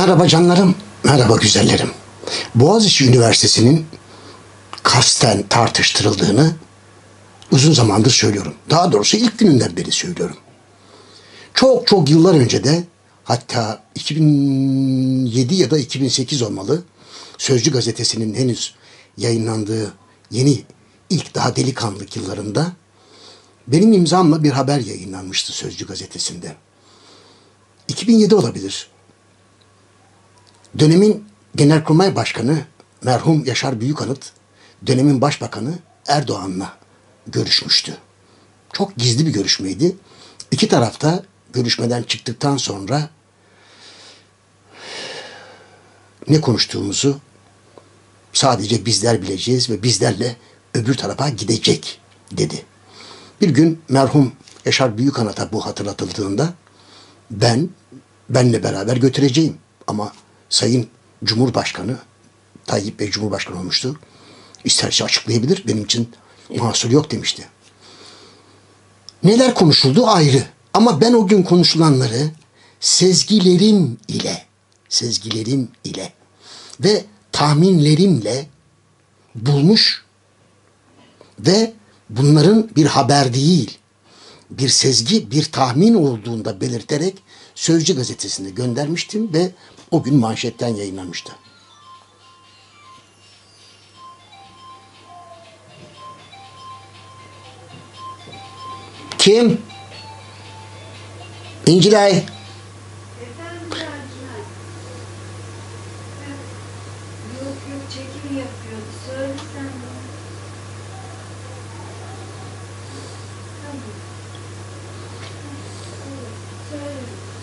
Merhaba canlarım, merhaba güzellerim. Boğaziçi Üniversitesi'nin kasten tartıştırıldığını uzun zamandır söylüyorum. Daha doğrusu ilk gününden beri söylüyorum. Çok çok yıllar önce de, hatta 2007 ya da 2008 olmalı, Sözcü gazetesinin henüz yayınlandığı yeni, ilk daha delikanlılık yıllarında benim imzamla bir haber yayınlanmıştı Sözcü gazetesinde. 2007 olabilir. Dönemin Genelkurmay Başkanı merhum Yaşar Büyükanıt, dönemin Başbakanı Erdoğan'la görüşmüştü. Çok gizli bir görüşmeydi. İki tarafta görüşmeden çıktıktan sonra ne konuştuğumuzu sadece bizler bileceğiz ve bizlerle öbür tarafa gidecek dedi. Bir gün merhum Yaşar Büyükanıt'a bu hatırlatıldığında benle beraber götüreceğim ama Sayın Cumhurbaşkanı, Tayyip Bey Cumhurbaşkanı olmuştu, İsterse açıklayabilir, benim için mahsur yok demişti. Neler konuşuldu ayrı. Ama ben o gün konuşulanları sezgilerim ile ve tahminlerimle bulmuş ve bunların bir haber değil, bir sezgi, bir tahmin olduğunda belirterek Sözcü gazetesine göndermiştim ve o gün manşetten yayınlanmıştı. Kim? İncilay. Efendim Ercüment. Yok çekim yapıyordu. Söyle sen bana. Tamam. Söyle.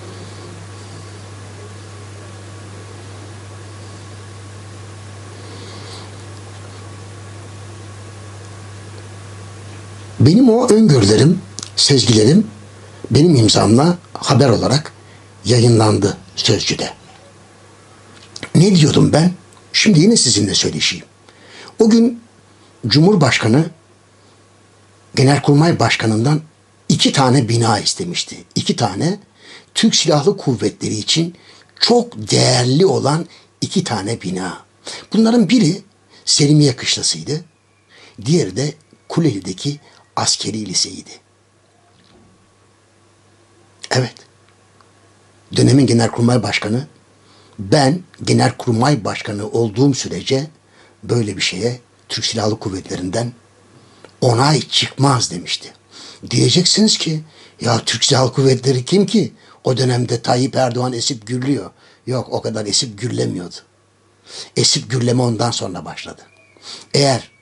Benim o öngörülerim, sezgilerim benim imzamla haber olarak yayınlandı Sözcü'de. Ne diyordum ben? Şimdi yine sizinle söyleşeyim. O gün Cumhurbaşkanı Genelkurmay Başkanı'ndan 2 tane bina istemişti. 2 tane Türk Silahlı Kuvvetleri için çok değerli olan 2 tane bina. Bunların biri Selimiye Kışlası'ydı. Diğeri de Kuleli'deki askeri liseydi. Evet. Dönemin Genelkurmay Başkanı, ben Genelkurmay Başkanı olduğum sürece böyle bir şeye Türk Silahlı Kuvvetleri'nden onay çıkmaz demişti. Diyeceksiniz ki ya Türk Silahlı Kuvvetleri kim ki? O dönemde Tayyip Erdoğan esip gürlüyor. Yok, o kadar esip gürlemiyordu. Esip gürleme ondan sonra başladı. Eğer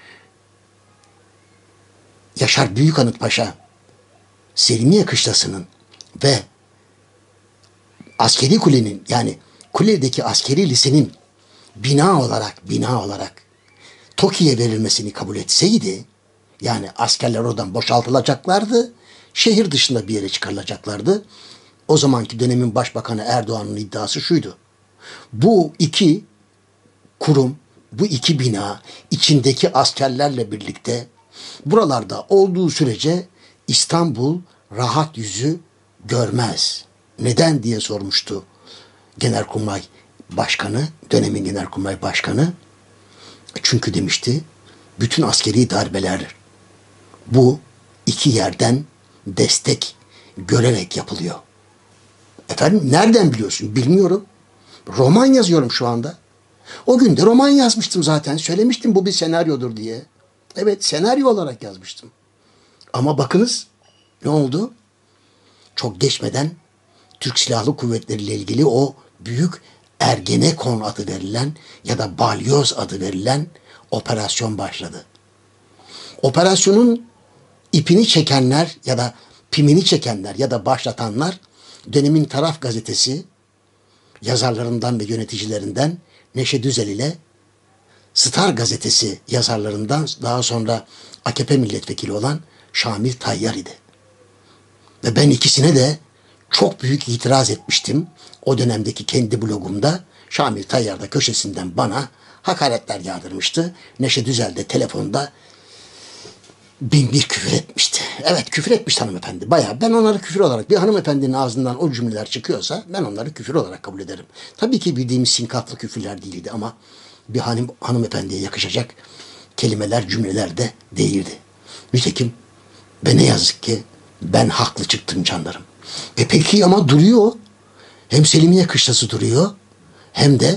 Yaşar Büyükanıt Paşa Selimiye Kışlası'nın ve Askeri Kule'nin, yani Kule'deki askeri lisenin bina olarak TOKİ'ye verilmesini kabul etseydi, yani askerler oradan boşaltılacaklardı, şehir dışında bir yere çıkarılacaklardı. O zamanki dönemin Başbakanı Erdoğan'ın iddiası şuydu: bu 2 kurum, bu 2 bina içindeki askerlerle birlikte buralarda olduğu sürece İstanbul rahat yüzü görmez. Neden diye sormuştu Genelkurmay Başkanı, dönemin Genelkurmay Başkanı. Çünkü demişti, bütün askeri darbeler bu 2 yerden destek görerek yapılıyor. Efendim nereden biliyorsun? Bilmiyorum. Roman yazıyorum şu anda. O gün de roman yazmıştım zaten. Söylemiştim bu bir senaryodur diye. Evet, senaryo olarak yazmıştım. Ama bakınız ne oldu? Çok geçmeden Türk Silahlı Kuvvetleri ile ilgili o büyük Ergenekon adı verilen ya da Balyoz adı verilen operasyon başladı. Operasyonun ipini çekenler ya da pimini çekenler ya da başlatanlar dönemin Taraf gazetesi yazarlarından ve yöneticilerinden Neşe Düzel ile Star gazetesi yazarlarından daha sonra AKP milletvekili olan Şamil Tayyar idi. Ve ben ikisine de çok büyük itiraz etmiştim. O dönemdeki kendi blogumda Şamil Tayyar da köşesinden bana hakaretler yağdırmıştı. Neşe Düzel de telefonda bin bir küfür etmişti. Evet, küfür etmiş hanımefendi. Bayağı ben onları küfür olarak, bir hanımefendinin ağzından o cümleler çıkıyorsa ben onları küfür olarak kabul ederim. Tabii ki bildiğimiz sinkaflı küfürler değildi ama bir hanımefendiye yakışacak kelimeler, cümleler de değildi. Nitekim ve ne yazık ki ben haklı çıktım canlarım. Peki ama duruyor. Hem Selimiye Kışlası duruyor hem de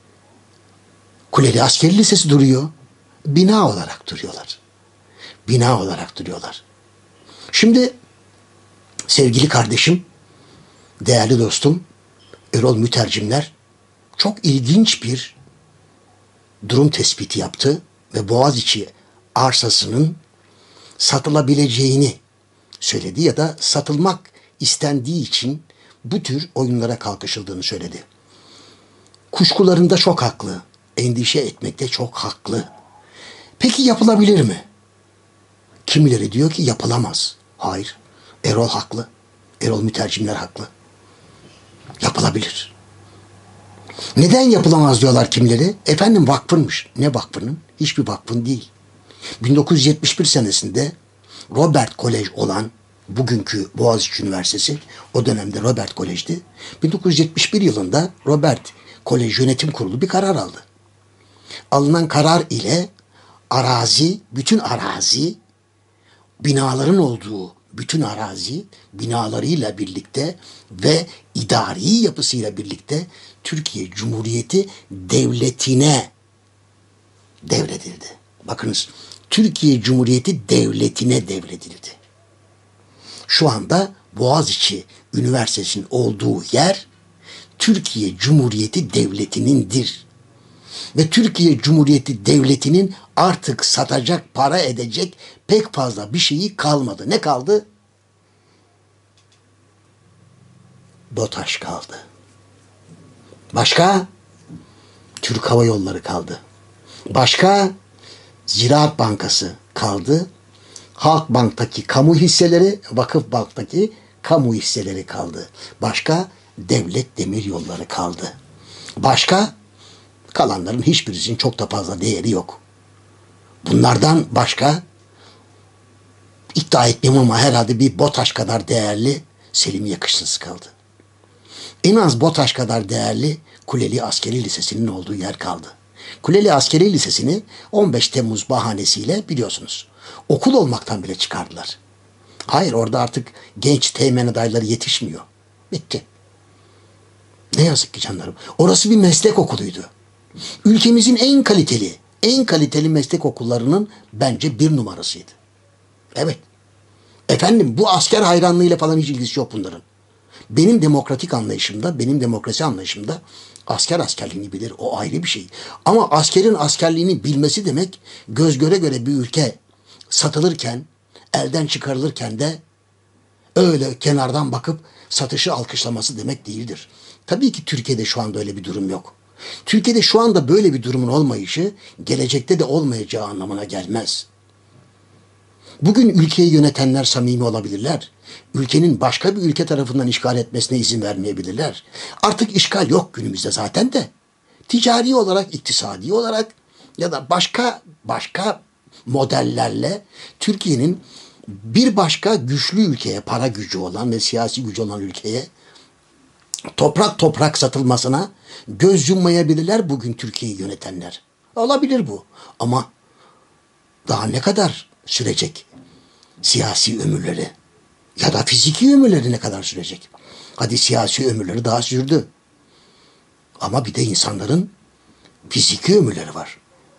Kuleli Askeri Lisesi duruyor. Bina olarak duruyorlar. Bina olarak duruyorlar. Şimdi sevgili kardeşim, değerli dostum Erol Mütercimler çok ilginç bir durum tespiti yaptı ve Boğaziçi arsasının satılabileceğini söyledi ya da satılmak istendiği için bu tür oyunlara kalkışıldığını söyledi. Kuşkularında çok haklı, endişe etmekte çok haklı. Peki yapılabilir mi? Kimileri diyor ki yapılamaz. Hayır, Erol haklı. Erol Mütercimler haklı. Yapılabilir. Neden yapılamaz diyorlar kimileri? Efendim vakfınmış. Ne vakfının? Hiçbir vakfın değil. 1971 senesinde Robert Kolej olan bugünkü Boğaziçi Üniversitesi, o dönemde Robert Kolej'di. 1971 yılında Robert Kolej Yönetim Kurulu bir karar aldı. Alınan karar ile arazi, bütün arazi, binaların olduğu bütün arazi, binalarıyla birlikte ve idari yapısıyla birlikte Türkiye Cumhuriyeti Devleti'ne devredildi. Bakınız, Türkiye Cumhuriyeti Devleti'ne devredildi. Şu anda Boğaziçi Üniversitesi'nin olduğu yer Türkiye Cumhuriyeti Devleti'nindir. Ve Türkiye Cumhuriyeti Devleti'nin artık satacak, para edecek pek fazla bir şeyi kalmadı. Ne kaldı? BOTAŞ kaldı. Başka? Türk Hava Yolları kaldı. Başka? Ziraat Bankası kaldı. Halkbank'taki kamu hisseleri, Vakıfbank'taki kamu hisseleri kaldı. Başka? Devlet Demiryolları kaldı. Başka? Kalanların hiçbirisinin çok da fazla değeri yok. Bunlardan başka iddia etmem ama herhalde bir BOTAŞ kadar değerli Selimiye Kışlası kaldı. En az BOTAŞ kadar değerli Kuleli Askeri Lisesi'nin olduğu yer kaldı. Kuleli Askeri Lisesi'ni 15 Temmuz bahanesiyle biliyorsunuz, okul olmaktan bile çıkardılar. Hayır, orada artık genç teğmen adayları yetişmiyor. Bitti. Ne yazık ki canlarım. Orası bir meslek okuluydu. Ülkemizin en kaliteli meslek okullarının bence bir numarasıydı. Evet. Efendim, bu asker hayranlığıyla falan hiç ilgisi yok bunların. Benim demokratik anlayışımda, benim demokrasi anlayışımda asker askerliğini bilir. O ayrı bir şey. Ama askerin askerliğini bilmesi demek göz göre göre bir ülke satılırken, elden çıkarılırken de öyle kenardan bakıp satışı alkışlaması demek değildir. Tabii ki Türkiye'de şu anda öyle bir durum yok. Türkiye'de şu anda böyle bir durumun olmayışı gelecekte de olmayacağı anlamına gelmez. Bugün ülkeyi yönetenler samimi olabilirler. Ülkenin başka bir ülke tarafından işgal etmesine izin vermeyebilirler. Artık işgal yok günümüzde zaten de. Ticari olarak, iktisadi olarak ya da başka modellerle Türkiye'nin bir başka güçlü ülkeye, para gücü olan ve siyasi gücü olan ülkeye toprak satılmasına göz yummayabilirler bugün Türkiye'yi yönetenler. Olabilir bu. Ama daha ne kadar sürecek siyasi ömürleri ya da fiziki ömürleri ne kadar sürecek? Hadi siyasi ömürleri daha sürdü. Ama bir de insanların fiziki ömürleri var.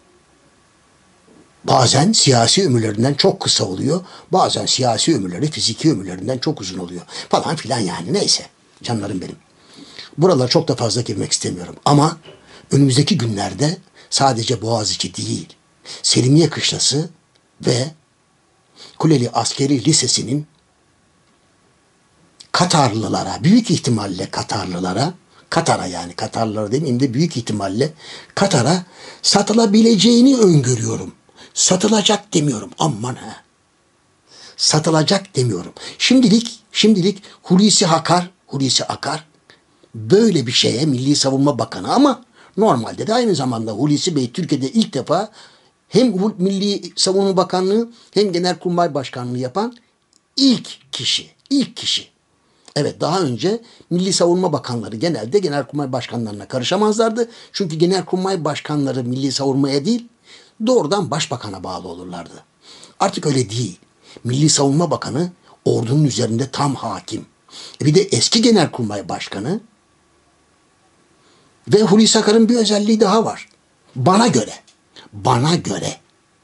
Bazen siyasi ömürlerinden çok kısa oluyor. Bazen siyasi ömürleri fiziki ömürlerinden çok uzun oluyor. Falan filan yani, neyse. Canlarım benim. Buralara çok da fazla girmek istemiyorum. Ama önümüzdeki günlerde sadece Boğaziçi değil, Selimiye Kışlası ve Kuleli Askeri Lisesi'nin Katarlılara, büyük ihtimalle Katarlılara demeyeyim de büyük ihtimalle Katar'a satılabileceğini öngörüyorum. Satılacak demiyorum. Aman ha. Satılacak demiyorum. Şimdilik Hulusi Akar böyle bir şeye Milli Savunma Bakanı, ama normalde de aynı zamanda Hulusi Bey Türkiye'de ilk defa hem Milli Savunma Bakanlığı hem Genelkurmay Başkanlığı yapan ilk kişi. İlk kişi. Evet, daha önce Milli Savunma Bakanları genelde Genelkurmay Başkanlarına karışamazlardı. Çünkü Genelkurmay Başkanları Milli Savunmaya değil, doğrudan Başbakan'a bağlı olurlardı. Artık öyle değil. Milli Savunma Bakanı ordunun üzerinde tam hakim. Bir de eski Genelkurmay Başkanı ve Hulusi Akar'ın bir özelliği daha var. Bana göre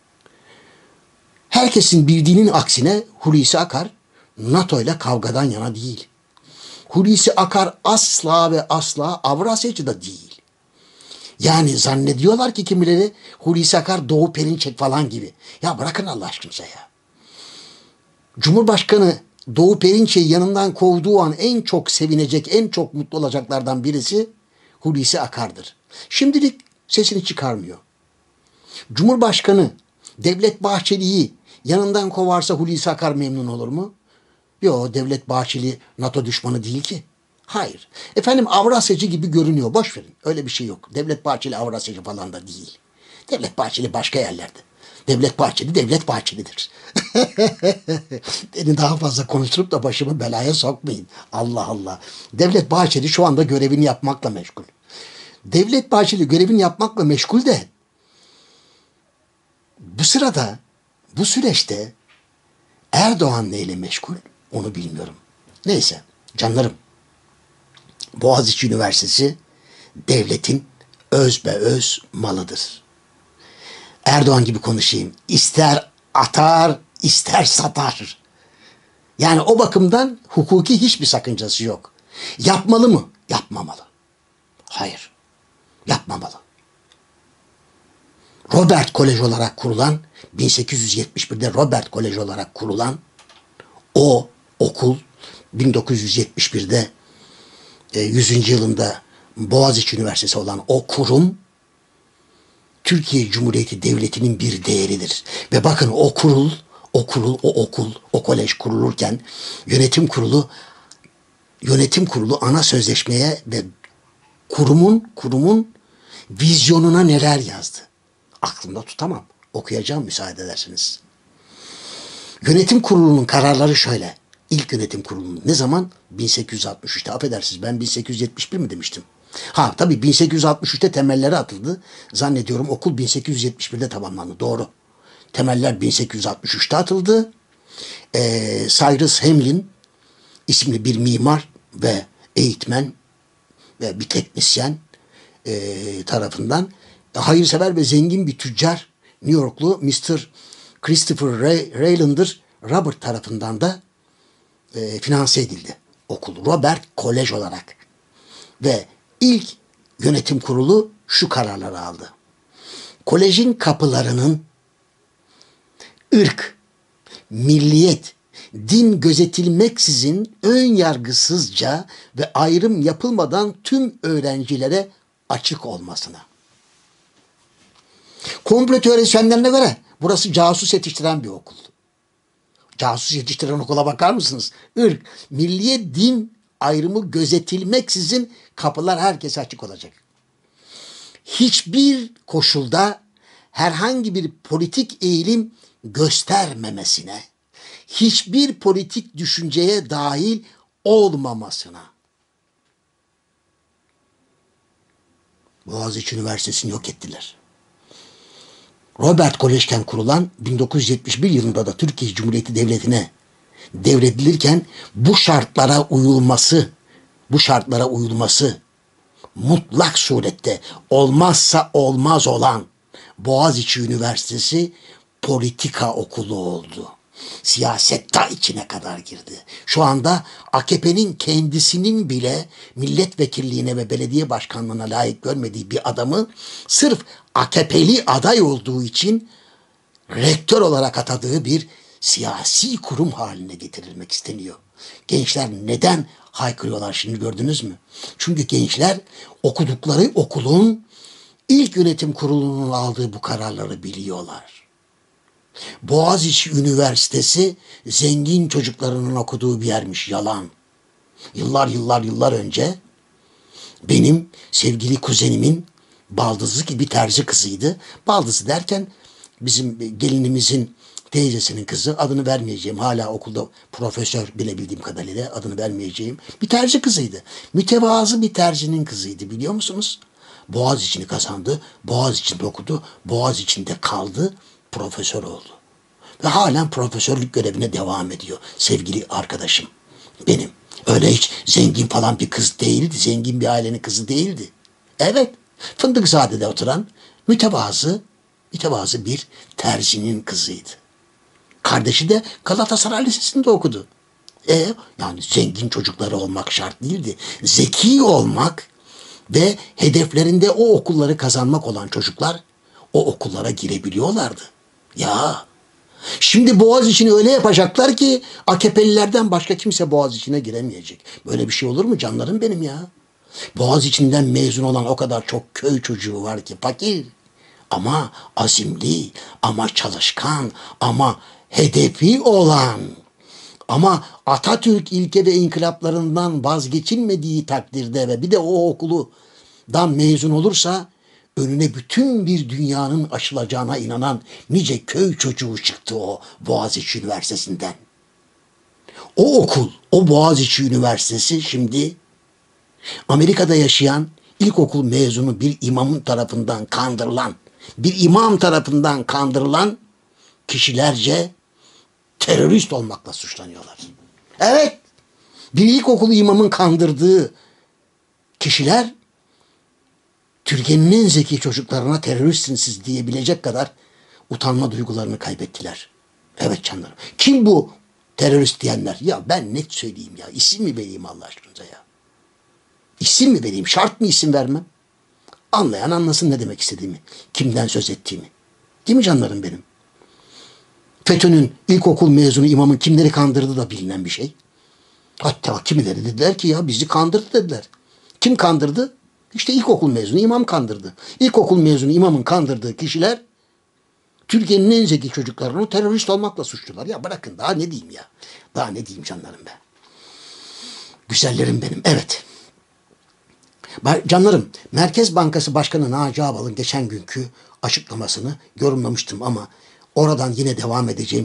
herkesin bildiğinin aksine Hulusi Akar NATO ile kavgadan yana değil. Hulusi Akar asla ve asla Avrasyacı da değil. Yani zannediyorlar ki kimileri Hulusi Akar Doğu Perinçek falan gibi. Ya bırakın Allah aşkınıza ya. Cumhurbaşkanı Doğu Perinçek'i yanından kovduğu an en çok sevinecek, en çok mutlu olacaklardan birisi Hulusi Akar'dır. Şimdilik sesini çıkarmıyor. Cumhurbaşkanı Devlet Bahçeli'yi yanından kovarsa Hulusi Akar memnun olur mu? Yok, Devlet Bahçeli NATO düşmanı değil ki. Hayır. Efendim Avrasyacı gibi görünüyor. Boş verin. Öyle bir şey yok. Devlet Bahçeli Avrasyacı falan da değil. Devlet Bahçeli başka yerlerde. Devlet Bahçeli Devlet Bahçeli'dir. Beni daha fazla konuşturup da başımı belaya sokmayın. Allah Allah. Devlet Bahçeli şu anda görevini yapmakla meşgul. Devlet Bahçeli görevini yapmakla meşgul de bu sırada, bu süreçte Erdoğan neyle meşgul onu bilmiyorum. Neyse canlarım. Boğaziçi Üniversitesi devletin özbeöz malıdır. Erdoğan gibi konuşayım. İster atar, ister satar. Yani o bakımdan hukuki hiçbir sakıncası yok. Yapmalı mı? Yapmamalı. Hayır. Yapmamalı. Robert Kolej olarak kurulan, 1871'de Robert Kolej olarak kurulan o okul 1971'de 100. yılında Boğaziçi Üniversitesi olan o kurum Türkiye Cumhuriyeti Devleti'nin bir değeridir. Ve bakın o kolej kurulurken yönetim kurulu ana sözleşmeye ve kurumun vizyonuna neler yazdı? Aklımda tutamam. Okuyacağım müsaade ederseniz. Yönetim kurulunun kararları şöyle. İlk yönetim kurulunun ne zaman? 1863'te. Affedersiniz, ben 1871 mi demiştim? Ha tabii 1863'te temelleri atıldı. Zannediyorum okul 1871'de tamamlandı. Doğru. Temeller 1863'te atıldı. Cyrus Hamlin isimli bir mimar ve eğitmen ve bir teknisyen tarafından hayırsever ve zengin bir tüccar New Yorklu Mr. Christopher Raylander Robert tarafından da finanse edildi okul. Robert Kolej olarak. Ve ilk yönetim kurulu şu kararları aldı. Kolejin kapılarının ırk, milliyet, din gözetilmeksizin ön yargısızca ve ayrım yapılmadan tüm öğrencilere açık olmasına. Komplo teorisyenlerine göre burası casus yetiştiren bir okul. Casus yetiştiren okula bakar mısınız? Irk, milliyet, din ayrımı gözetilmeksizin kapılar herkese açık olacak. Hiçbir koşulda herhangi bir politik eğilim göstermemesine, hiçbir politik düşünceye dahil olmamasına. Boğaziçi Üniversitesi'ni yok ettiler. Robert Kolej'ken kurulan 1971 yılında da Türkiye Cumhuriyeti Devleti'ne devredilirken bu şartlara uyulması mutlak surette olmazsa olmaz olan Boğaziçi Üniversitesi politika okulu oldu. Siyaset ta içine kadar girdi. Şu anda AKP'nin kendisinin bile milletvekilliğine ve belediye başkanlığına layık görmediği bir adamı sırf AKP'li aday olduğu için rektör olarak atadığı bir siyasi kurum haline getirilmek isteniyor. Gençler neden haykırıyorlar şimdi gördünüz mü? Çünkü gençler okudukları okulun ilk yönetim kurulunun aldığı bu kararları biliyorlar. Boğaziçi Üniversitesi zengin çocuklarının okuduğu bir yermiş. Yalan. Yıllar önce benim sevgili kuzenimin baldızı gibi terzi kızıydı. Baldızı derken bizim gelinimizin teyzesinin kızı, adını vermeyeceğim, hala okulda profesör bilebildiğim kadarıyla, adını vermeyeceğim bir terzi kızıydı. Mütevazı bir terzinin kızıydı, biliyor musunuz? Boğaziçi'ni kazandı, Boğaziçi'nde okudu, Boğaziçi'nde kaldı, profesör oldu. Ve halen profesörlük görevine devam ediyor sevgili arkadaşım benim. Öyle hiç zengin falan bir kız değildi, zengin bir ailenin kızı değildi. Evet, Fındıkzade'de oturan mütevazı bir terzinin kızıydı. Kardeşi de Galatasaray Lisesi'nde okudu. Yani zengin çocukları olmak şart değildi. Zeki olmak ve hedeflerinde o okulları kazanmak olan çocuklar o okullara girebiliyorlardı. Ya şimdi Boğaziçi'ni öyle yapacaklar ki AKP'lilerden başka kimse Boğaziçi'ne giremeyecek. Böyle bir şey olur mu canlarım benim ya? Boğaziçi'nden mezun olan o kadar çok köy çocuğu var ki, fakir ama azimli, ama çalışkan, ama hedefi olan, ama Atatürk ilke ve inkılaplarından vazgeçilmediği takdirde ve bir de o okuldan mezun olursa önüne bütün bir dünyanın açılacağına inanan nice köy çocuğu çıktı o Boğaziçi Üniversitesi'nden. O okul, o Boğaziçi Üniversitesi şimdi Amerika'da yaşayan ilkokul mezunu bir imamın tarafından kandırılan, bir imam tarafından kandırılan kişilerce terörist olmakla suçlanıyorlar. Evet, bir ilkokul imamın kandırdığı kişiler Türkiye'nin en zeki çocuklarına teröristsiniz siz diyebilecek kadar utanma duygularını kaybettiler. Evet canlarım. Kim bu terörist diyenler? Ya ben net söyleyeyim ya. İsim mi vereyim Allah aşkınıza ya? İsim mi vereyim? Şart mı isim vermem? Anlayan anlasın ne demek istediğimi. Kimden söz ettiğimi. Değil mi canlarım benim? FETÖ'nün ilkokul mezunu imamın kimleri kandırdığı da bilinen bir şey. Hatta kimileri dediler ki ya bizi kandırdı dediler. Kim kandırdı? İşte ilkokul mezunu imam kandırdı. İlkokul mezunu imamın kandırdığı kişiler Türkiye'nin en zeki çocuklarını terörist olmakla suçlular. Ya bırakın daha ne diyeyim ya. Daha ne diyeyim canlarım ben. Güzellerim benim. Evet. Canlarım, Merkez Bankası Başkanı Naci Ağbal'ın geçen günkü açıklamasını yorumlamıştım ama oradan yine devam edeceğim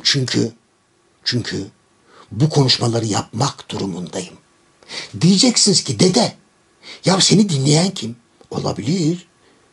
çünkü bu konuşmaları yapmak durumundayım. Diyeceksiniz ki dede, ya seni dinleyen kim? Olabilir.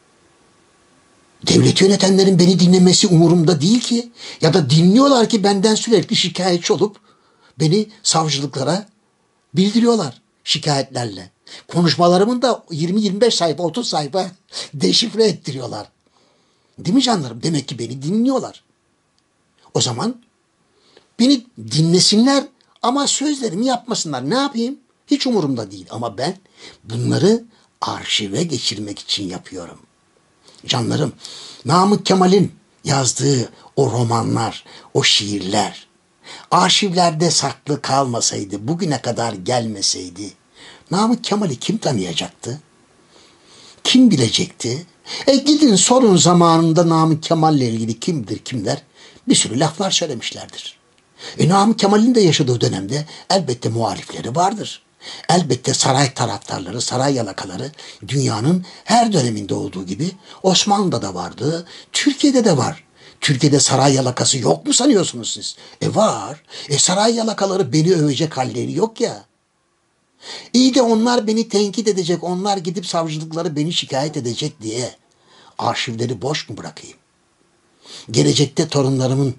Devleti yönetenlerin beni dinlemesi umurumda değil ki. Ya da dinliyorlar ki benden sürekli şikayetçi olup beni savcılıklara bildiriyorlar şikayetlerle. Konuşmalarımın da 20-25 sayfa, 30 sayfa deşifre ettiriyorlar. Değil mi canlarım? Demek ki beni dinliyorlar. O zaman beni dinlesinler ama sözlerimi yapmasınlar. Ne yapayım? Hiç umurumda değil. Ama ben bunları arşive geçirmek için yapıyorum. Canlarım, Namık Kemal'in yazdığı o romanlar, o şiirler arşivlerde saklı kalmasaydı, bugüne kadar gelmeseydi Namık Kemal'i kim tanıyacaktı? Kim bilecekti? Gidin sorun zamanında Namık Kemal'le ilgili kimdir kimler? Bir sürü laflar söylemişlerdir. Namık Kemal'in de yaşadığı dönemde elbette muhalifleri vardır. Elbette saray taraftarları, saray yalakaları dünyanın her döneminde olduğu gibi Osmanlı'da da vardı, Türkiye'de de var. Türkiye'de saray yalakası yok mu sanıyorsunuz siz? Var. Saray yalakaları beni övecek halleri yok ya. İyi de onlar beni tenkit edecek, onlar gidip savcılıkları beni şikayet edecek diye arşivleri boş mu bırakayım? Gelecekte torunlarımın,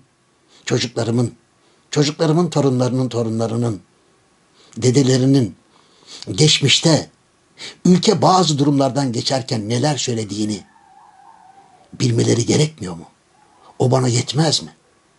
çocuklarımın torunlarının, dedelerinin geçmişte ülke bazı durumlardan geçerken neler söylediğini bilmeleri gerekmiyor mu? O bana yetmez mi?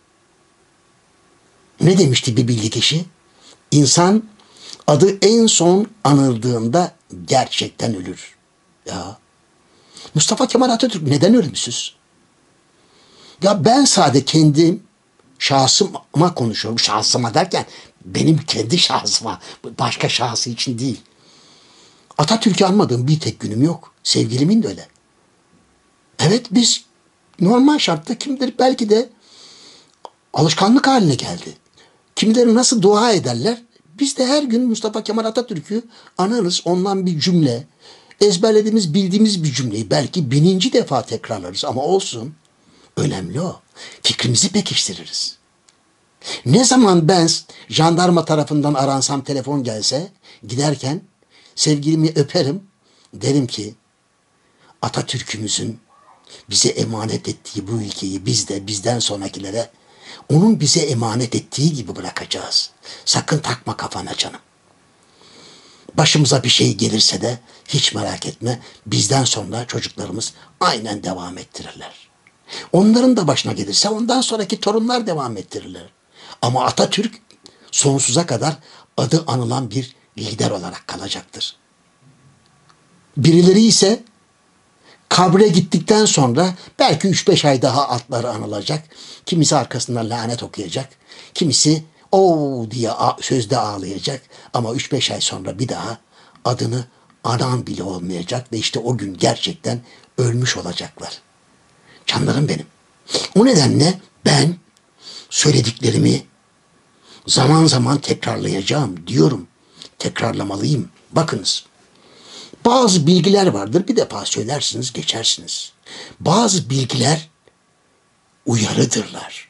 Ne demişti bir bilgi kişi? İnsan adı en son anıldığında gerçekten ölür. Ya Mustafa Kemal Atatürk neden ölümsüz? Ya ben sadece kendim şahsıma konuşuyorum. Şahsıma derken benim kendi şahsıma, başka şahsı için değil. Atatürk'ü anmadığım bir tek günüm yok. Sevgilimin de öyle. Evet biz normal şartta kimdir belki de alışkanlık haline geldi. Kimileri nasıl dua ederler? Biz de her gün Mustafa Kemal Atatürk'ü anarız. Ondan bir cümle, ezberlediğimiz, bildiğimiz bir cümleyi belki 1000. defa tekrarlarız ama olsun. Önemli o. Fikrimizi pekiştiririz. Ne zaman ben jandarma tarafından aransam, telefon gelse, giderken sevgilimi öperim, derim ki Atatürk'ümüzün bize emanet ettiği bu ülkeyi biz de bizden sonrakilere onun bize emanet ettiği gibi bırakacağız. Sakın takma kafana canım. Başımıza bir şey gelirse de hiç merak etme, bizden sonra çocuklarımız aynen devam ettirirler. Onların da başına gelirse ondan sonraki torunlar devam ettirirler. Ama Atatürk sonsuza kadar adı anılan bir lider olarak kalacaktır. Birileri ise kabre gittikten sonra belki 3-5 ay daha adları anılacak. Kimisi arkasından lanet okuyacak. Kimisi o diye sözde ağlayacak. Ama 3-5 ay sonra bir daha adını anan bile olmayacak. Ve işte o gün gerçekten ölmüş olacaklar. Canlarım benim. O nedenle ben söylediklerimi zaman zaman tekrarlayacağım diyorum. Tekrarlamalıyım. Bakınız. Bazı bilgiler vardır, bir defa söylersiniz, geçersiniz. Bazı bilgiler uyarıdırlar.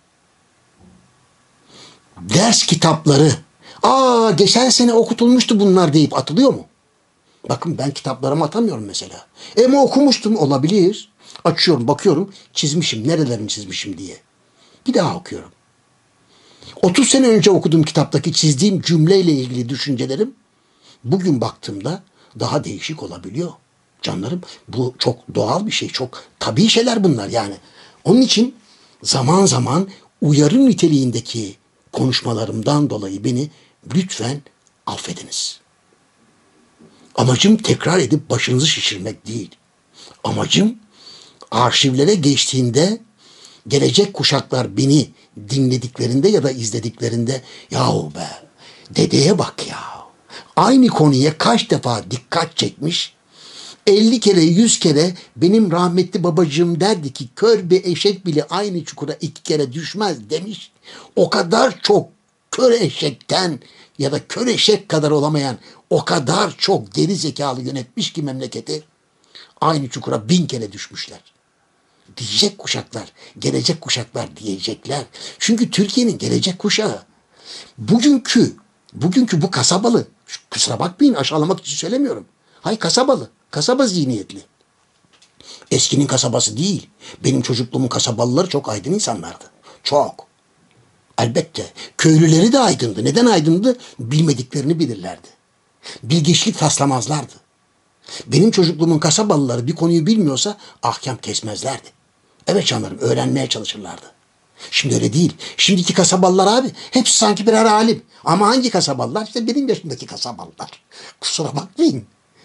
Ders kitapları, geçen sene okutulmuştu bunlar deyip atılıyor mu? Bakın ben kitaplarımı atamıyorum mesela. Ama okumuştum, olabilir. Açıyorum, bakıyorum, çizmişim, nerelerini çizmişim diye. Bir daha okuyorum. 30 sene önce okuduğum kitaptaki çizdiğim cümleyle ilgili düşüncelerim bugün baktığımda daha değişik olabiliyor. Canlarım, bu çok doğal bir şey, çok tabii şeyler bunlar yani. Onun için zaman zaman uyarı niteliğindeki konuşmalarımdan dolayı beni lütfen affediniz. Amacım tekrar edip başınızı şişirmek değil. Amacım arşivlere geçtiğinde gelecek kuşaklar beni dinlediklerinde ya da izlediklerinde yahu be dedeye bak ya. Aynı konuya kaç defa dikkat çekmiş, 50 kere 100 kere benim rahmetli babacığım derdi ki kör bir eşek bile aynı çukura 2 kere düşmez demiş. O kadar çok kör eşekten ya da kör eşek kadar olamayan o kadar çok geri zekalı yönetmiş ki memleketi aynı çukura 1000 kere düşmüşler. Diyecek kuşaklar, gelecek kuşaklar diyecekler. Çünkü Türkiye'nin gelecek kuşağı bugünkü bu kasabalı, kusura bakmayın aşağılamak için söylemiyorum. Hayır kasabalı, kasaba zihniyetli. Eskinin kasabası değil. Benim çocukluğumun kasabalıları çok aydın insanlardı. Çok. Elbette. Köylüleri de aydındı. Neden aydındı? Bilmediklerini bilirlerdi. Bilgiçlik taslamazlardı. Benim çocukluğumun kasabalıları bir konuyu bilmiyorsa ahkam kesmezlerdi. Evet canlarım, öğrenmeye çalışırlardı. Şimdi öyle değil. Şimdiki kasabalılar abi hepsi sanki birer alim. Ama hangi kasabalılar? İşte benim yaşımdaki kasabalılar. Kusura bakmayın.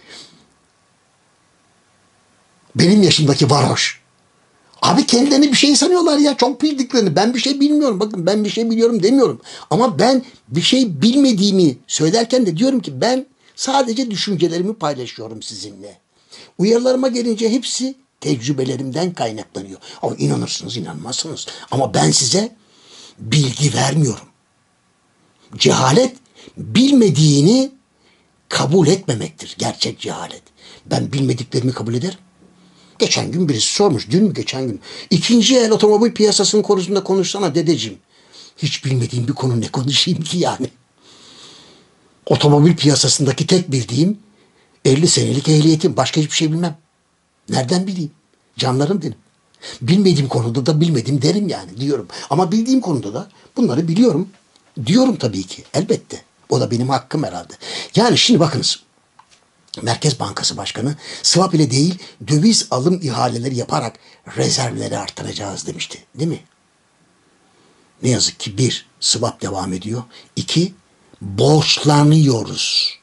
Benim yaşımdaki varoş. Abi kendilerini bir şey sanıyorlar ya. Çok bildiklerini. Ben bir şey bilmiyorum. Bakın ben bir şey biliyorum demiyorum. Ama ben bir şey bilmediğimi söylerken de diyorum ki ben sadece düşüncelerimi paylaşıyorum sizinle. Uyarılarıma gelince hepsi tecrübelerimden kaynaklanıyor. Ama inanırsınız inanmazsınız. Ama ben size bilgi vermiyorum. Cehalet bilmediğini kabul etmemektir. Gerçek cehalet. Ben bilmediklerimi kabul ederim. Geçen gün birisi sormuş. Dün mü geçen gün? İkinci el otomobil piyasasının konusunda konuşsana dedeciğim. Hiç bilmediğim bir konu ne konuşayım ki yani? Otomobil piyasasındaki tek bildiğim 50 senelik ehliyetim. Başka hiçbir şey bilmem. Nereden bileyim? Canlarım benim. Bilmediğim konuda da bilmedim derim yani diyorum. Ama bildiğim konuda da bunları biliyorum. Diyorum tabii ki. Elbette. O da benim hakkım herhalde. Yani şimdi bakınız. Merkez Bankası Başkanı swap ile değil döviz alım ihaleleri yaparak rezervleri artıracağız demişti. Değil mi? Ne yazık ki 1. Swap devam ediyor. 2. Borçlanıyoruz.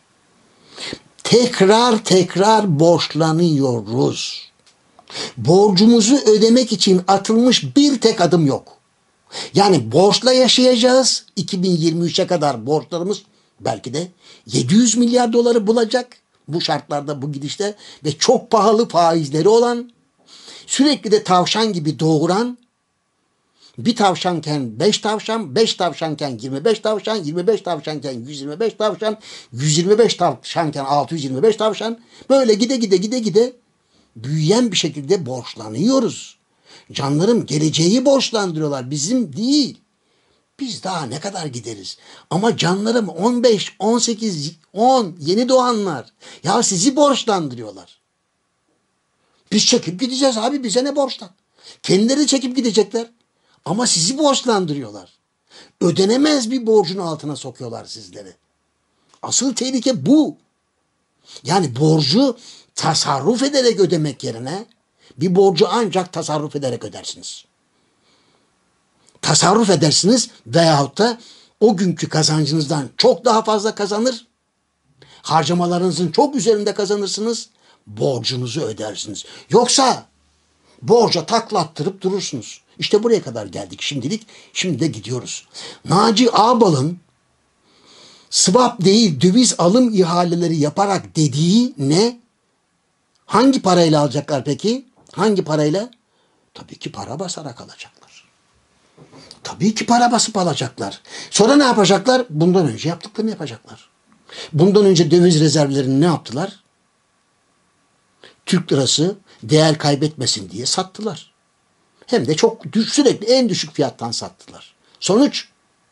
Tekrar borçlanıyoruz. Borcumuzu ödemek için atılmış bir tek adım yok. Yani borçla yaşayacağız. 2023'e kadar borçlarımız belki de 700 milyar doları bulacak. Bu şartlarda, bu gidişte ve çok pahalı faizleri olan, sürekli de tavşan gibi doğuran, bir tavşanken 5 tavşan, 5 tavşanken 25 tavşan, 25 tavşanken 125 tavşan, 125 tavşanken 625 tavşan, böyle gide gide büyüyen bir şekilde borçlanıyoruz. Canlarım geleceği borçlandırıyorlar. Bizim değil. Biz daha ne kadar gideriz? Ama canlarım 15, 18, 10 yeni doğanlar. Ya sizi borçlandırıyorlar. Biz çekip gideceğiz abi, bize ne borçtan? Kendileri çekip gidecekler. Ama sizi borçlandırıyorlar. Ödenemez bir borcun altına sokuyorlar sizleri. Asıl tehlike bu. Yani borcu tasarruf ederek ödemek yerine bir borcu ancak tasarruf ederek ödersiniz. Tasarruf edersiniz veyahut da o günkü kazancınızdan çok daha fazla kazanır. Harcamalarınızın çok üzerinde kazanırsınız. Borcunuzu ödersiniz. Yoksa borca taklattırıp durursunuz. İşte buraya kadar geldik şimdilik. Şimdi de gidiyoruz. Naci Ağbal'ın swap değil döviz alım ihaleleri yaparak dediği ne? Hangi parayla alacaklar peki? Hangi parayla? Tabii ki para basarak alacaklar. Tabii ki para basıp alacaklar. Sonra ne yapacaklar? Bundan önce yaptıklarını yapacaklar. Bundan önce döviz rezervlerini ne yaptılar? Türk lirası değer kaybetmesin diye sattılar. Hem de çok sürekli en düşük fiyattan sattılar. Sonuç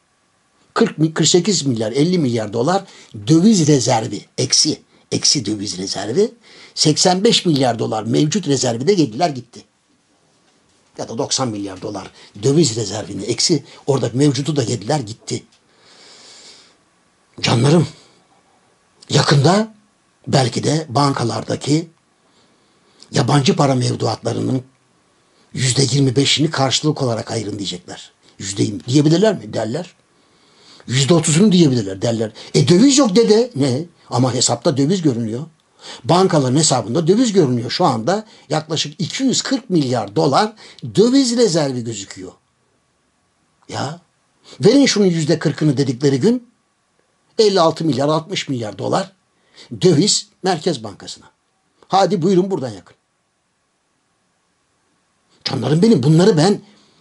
48 milyar 50 milyar dolar döviz rezervi eksi döviz rezervi 85 milyar dolar mevcut rezervi de yediler gitti. Ya da 90 milyar dolar döviz rezervini eksi orada mevcutu da yediler gitti. Canlarım yakında belki de bankalardaki yabancı para mevduatlarının %25'ini karşılık olarak ayırın diyecekler. %20 diyebilirler mi? Derler. %30'unu diyebilirler derler. Döviz yok dede. Ne? Ama hesapta döviz görünüyor. Bankaların hesabında döviz görünüyor. Şu anda yaklaşık 240 milyar dolar döviz rezervi gözüküyor. Ya verin şunun %40'ını dedikleri gün 56 milyar 60 milyar dolar döviz Merkez Bankası'na. Hadi buyurun buradan yakın. Canlarım benim bunları ben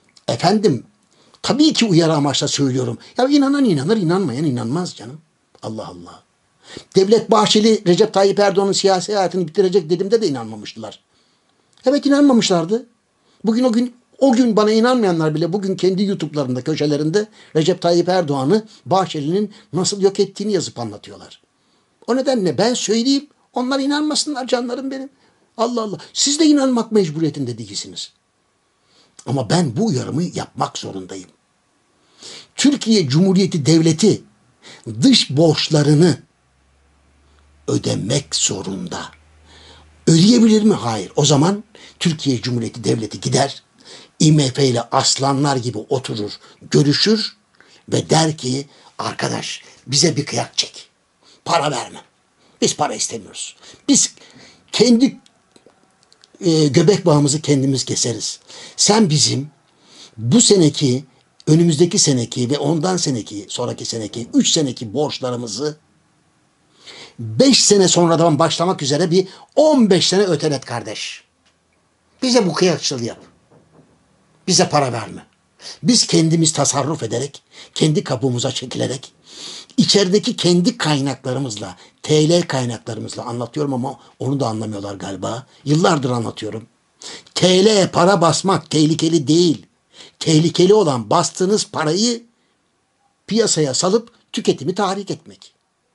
tabii ki uyarı amaçla söylüyorum. Ya inanan inanır, inanmayan inanmaz canım. Allah Allah. Devlet Bahçeli Recep Tayyip Erdoğan'ın siyasi hayatını bitirecek dediğimde de inanmamıştılar. Evet inanmamışlardı. O gün bana inanmayanlar bile bugün kendi YouTube'larında köşelerinde Recep Tayyip Erdoğan'ı Bahçeli'nin nasıl yok ettiğini yazıp anlatıyorlar. O nedenle ben söyleyeyim onlar inanmasınlar canlarım benim. Allah Allah. Siz de inanmak mecburiyetinde değilsiniz. Ama ben bu uyarımı yapmak zorundayım. Türkiye Cumhuriyeti Devleti dış borçlarını ödemek zorunda. Ödeyebilir mi? Hayır. O zaman Türkiye Cumhuriyeti Devleti gider, IMF ile aslanlar gibi oturur, görüşür ve der ki arkadaş bize bir kıyak çek. Para verme. Biz para istemiyoruz. Biz kendi göbek bağımızı kendimiz keseriz. Sen bizim bu seneki, önümüzdeki seneki ve ondan seneki, sonraki seneki, 3 seneki borçlarımızı 5 sene sonradan başlamak üzere bir 15 sene ötelet kardeş. Bize bu kıyakçılığı yap. Bize para verme. Biz kendimiz tasarruf ederek, kendi kabuğumuza çekilerek, içerideki kendi kaynaklarımızla, TL kaynaklarımızla anlatıyorum ama onu da anlamıyorlar galiba. Yıllardır anlatıyorum. TL para basmak tehlikeli değil. Tehlikeli olan bastığınız parayı piyasaya salıp tüketimi tahrik etmek.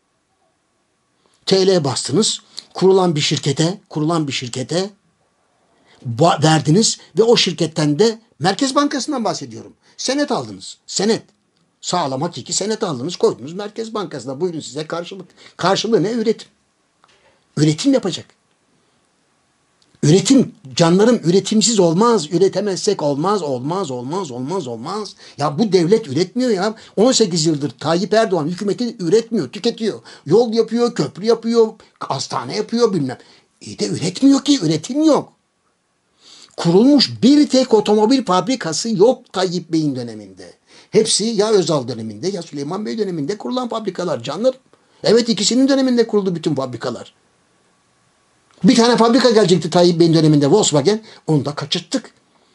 TL bastınız, kurulan bir şirkete verdiniz ve o şirketten de Merkez Bankası'ndan bahsediyorum. Senet aldınız. Senet. Sağlam hakiki senet aldınız, koydunuz Merkez Bankası'na. Buyurun size karşılık. Karşılığı ne? Üretim. Üretim yapacak. Üretim, canlarım üretimsiz olmaz. Üretemezsek olmaz. Ya bu devlet üretmiyor ya. 18 yıldır Tayyip Erdoğan hükümeti üretmiyor, tüketiyor. Yol yapıyor, köprü yapıyor, hastane yapıyor bilmem. İyi de üretmiyor ki, üretim yok. Kurulmuş bir tek otomobil fabrikası yok Tayyip Bey'in döneminde. Hepsi ya Özal döneminde ya Süleyman Bey döneminde kurulan fabrikalar canlar. Evet ikisinin döneminde kuruldu bütün fabrikalar. Bir tane fabrika gelecekti Tayyip Bey'in döneminde Volkswagen. Onu da kaçırttık.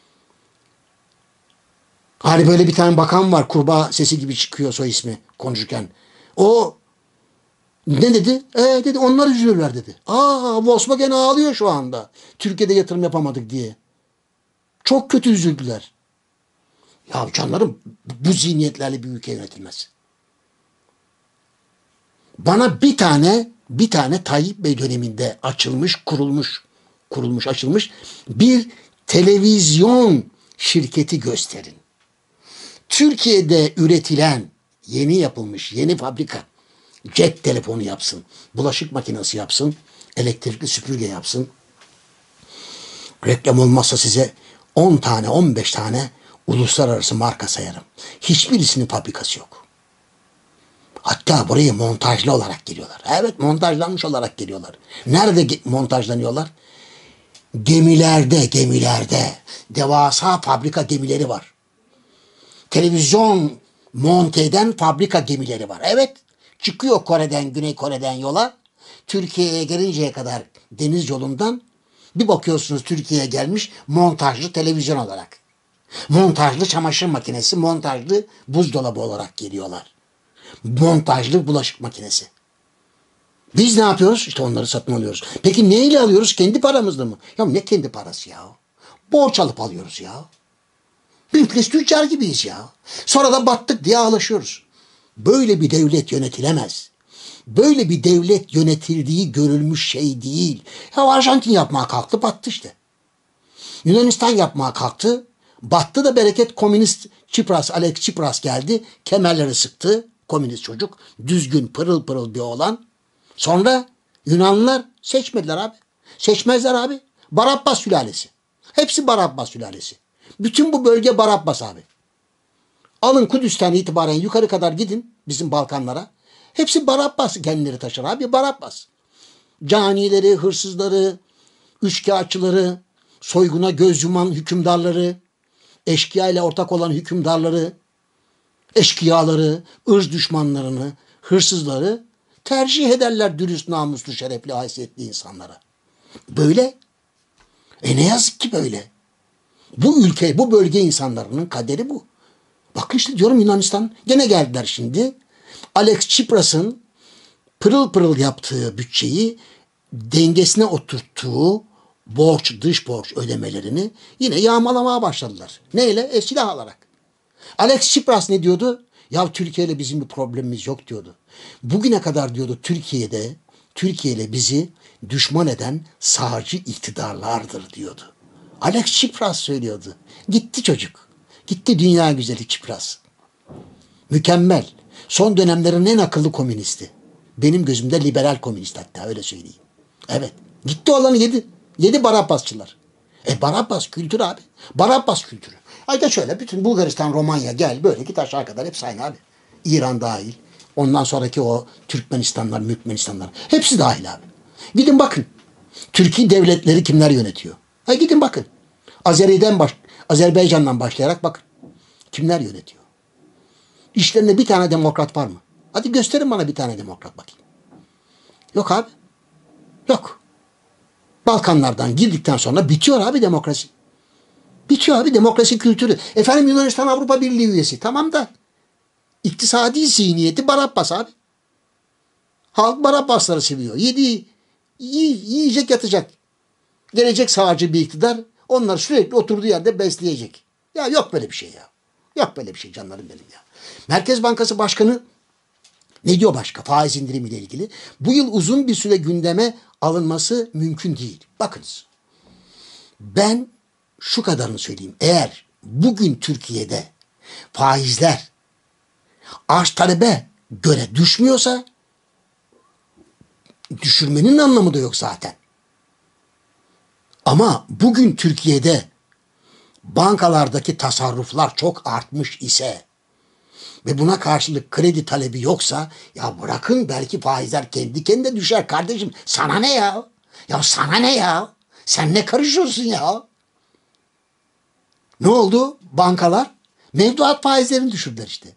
Hani böyle bir tane bakan var kurbağa sesi gibi çıkıyor soy ismi konuşurken. O ne dedi? Dedi onlar üzülürler dedi. Volkswagen ağlıyor şu anda. Türkiye'de yatırım yapamadık diye. Çok kötü üzüldüler. Ya canlarım, bu zihniyetlerle bir ülke yönetilmez. Bana bir tane Tayyip Bey döneminde açılmış bir televizyon şirketi gösterin. Türkiye'de üretilen yeni yapılmış yeni fabrika cep telefonu yapsın, bulaşık makinesi yapsın, elektrikli süpürge yapsın. Reklam olmazsa size 10 tane 15 tane uluslararası marka sayarım. Hiçbirisinin fabrikası yok. Hatta buraya montajlı olarak geliyorlar. Evet, montajlanmış olarak geliyorlar. Nerede montajlanıyorlar? Gemilerde. Devasa fabrika gemileri var. Televizyon monte eden fabrika gemileri var. Evet, çıkıyor Kore'den, Güney Kore'den yola. Türkiye'ye gelinceye kadar deniz yolundan bir bakıyorsunuz Türkiye'ye gelmiş montajlı televizyon olarak. Montajlı çamaşır makinesi, montajlı buzdolabı olarak geliyorlar. Montajlı bulaşık makinesi. Biz ne yapıyoruz? İşte onları satın alıyoruz. Peki neyle alıyoruz? Kendi paramızla mı? Ya ne kendi parası ya? Borç alıp alıyoruz ya. Büyükleş tüccar gibiyiz ya. Sonra da battık diye ağlaşıyoruz. Böyle bir devlet yönetilemez. Böyle bir devlet yönetildiği görülmüş şey değil. Ya Arjantin yapmaya kalktı, battı işte. Yunanistan yapmaya kalktı, battı da bereket komünist Alex Tsipras geldi, kemerleri sıktı, komünist çocuk, düzgün pırıl pırıl bir oğlan. Sonra Yunanlılar seçmediler abi. Seçmezler abi. Barabbas sülalesi. Hepsi Barabbas sülalesi. Bütün bu bölge Barabbas abi. Alın Kudüs'ten itibaren yukarı kadar gidin bizim Balkanlara. Hepsi Barabbas genleri taşır abi, Barabbas. Canileri, hırsızları, üçkağıtçıları, soyguna göz yuman hükümdarları, eşkıya ile ortak olan hükümdarları, eşkıyaları, ırz düşmanlarını, hırsızları tercih ederler dürüst, namuslu, şerefli, haysiyetli insanlara. Böyle. Ne yazık ki böyle. Bu ülke, bu bölge insanların kaderi bu. Bakın işte diyorum, Yunanistan. Gene geldiler şimdi. Alex Tsipras'ın pırıl pırıl yaptığı bütçeyi dengesine oturttuğu dış borç ödemelerini yine yağmalamaya başladılar. Neyle? Silah alarak. Alex Tsipras ne diyordu? Ya Türkiye ile bizim bir problemimiz yok diyordu. Bugüne kadar diyordu Türkiye ile bizi düşman eden sağcı iktidarlardır diyordu. Alex Tsipras söylüyordu. Gitti çocuk. Gitti dünya güzeli Tsipras. Mükemmel. Son dönemlerin en akıllı komünisti. Benim gözümde liberal komünist, hatta öyle söyleyeyim. Evet. Gitti, olanı yedi. Yedi Barabbasçılar. Barabbas kültürü abi. Barabbas kültürü. Hayda şöyle bütün Bulgaristan, Romanya gel böyle git aşağı kadar hepsi aynı abi. İran dahil. Ondan sonraki o Türkmenistanlar. Hepsi dahil abi. Gidin bakın. Türkiye devletleri kimler yönetiyor? Gidin bakın. Azerbaycan'dan başlayarak bakın. Kimler yönetiyor? İşlerinde bir tane demokrat var mı? Hadi gösterin bana bir tane demokrat bakayım. Yok abi. Yok. Balkanlardan girdikten sonra bitiyor abi demokrasi. Bitiyor abi demokrasi kültürü. Efendim Yunanistan Avrupa Birliği üyesi. Tamam da iktisadi zihniyeti Barabbas abi. Halk Barabbasları seviyor. Yiyecek yatacak. Gelecek sağcı bir iktidar onları sürekli oturduğu yerde besleyecek. Ya yok böyle bir şey ya. Yok böyle bir şey canlarım benim ya. Merkez Bankası Başkanı ne diyor başka? Faiz indirimiyle ilgili. Bu yıl uzun bir süre gündeme alınması mümkün değil. Bakınız. Ben şu kadarını söyleyeyim. Eğer bugün Türkiye'de faizler arz talebe göre düşmüyorsa düşürmenin anlamı da yok zaten. Ama bugün Türkiye'de bankalardaki tasarruflar çok artmış ise ve buna karşılık kredi talebi yoksa ya bırakın belki faizler kendi kendine düşer kardeşim. Sana ne ya? Ya sana ne ya? Sen ne karışıyorsun ya? Ne oldu? Bankalar mevduat faizlerini düşürdüler işte.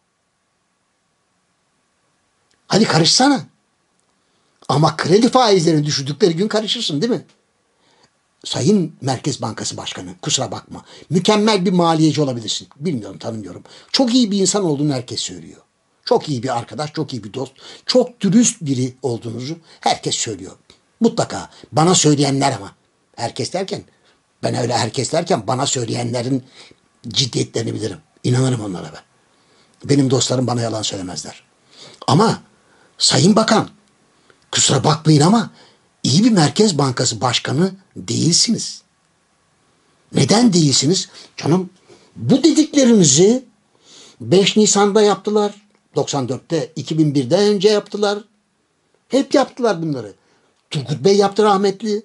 Hadi karışsana. Ama kredi faizlerini düşürdükleri gün karışırsın değil mi? Sayın Merkez Bankası Başkanı, kusura bakma. Mükemmel bir maliyeci olabilirsin. Bilmiyorum, tanımıyorum. Çok iyi bir insan olduğunu herkes söylüyor. Çok iyi bir arkadaş, çok iyi bir dost, çok dürüst biri olduğunuzu herkes söylüyor. Mutlaka. Bana söyleyenler ama. Herkes derken Ben öyle herkes derken bana söyleyenlerin ciddiyetlerini bilirim. İnanırım onlara ben. Benim dostlarım bana yalan söylemezler. Ama Sayın Bakan, kusura bakmayın ama iyi bir Merkez Bankası Başkanı değilsiniz. Neden değilsiniz? Canım, bu dediklerinizi 5 Nisan'da yaptılar. 94'te, 2001'de önce yaptılar. Hep yaptılar bunları. Turgut Bey yaptı rahmetli.